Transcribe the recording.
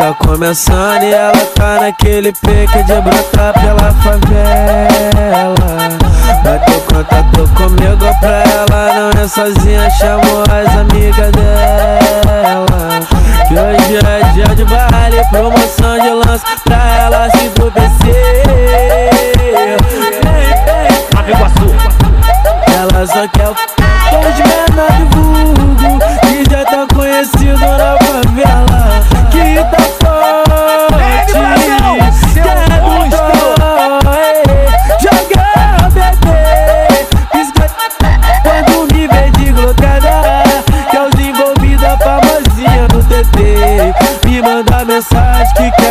tá começando e ela tá naquele pique de brotar pela favela. Bateu contato comigo pra ela não ir sozinha, chamou as amigas dela. Que hoje é dia de baile, promoção de lance pra ela se entorpecer. Ela só quer o de menor de vulgo, que já tá conhecido na favela, que tá forte, quer um dói, joga bebê, pisca quando me vê de glocada, que é os envolvidos, a famosinha no TT, me manda mensagem que quer